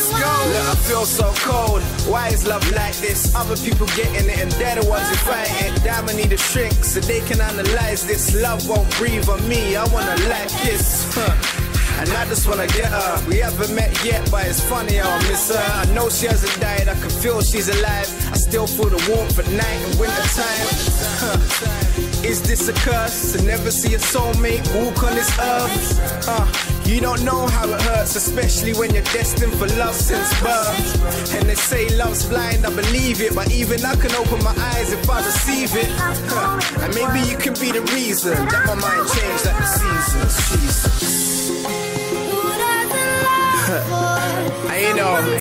go. Look, I feel so cold. Why is love like this? Other people getting it and they're the ones who fight it. Diamond need a shrink so they can analyze this. Love won't breathe on me, I wanna like this. And I just wanna get her. We haven't met yet, but it's funny how I miss her. I know she hasn't died, I can feel she's alive. I still feel the warmth at night and winter time. Is this a curse to never see a soulmate walk on this earth? You don't know how it hurts, especially when you're destined for love since birth. And they say love's blind, I believe it, but even I can open my eyes if I receive it. And maybe you can be the reason that my mind changed like the seasons. Jesus. I know.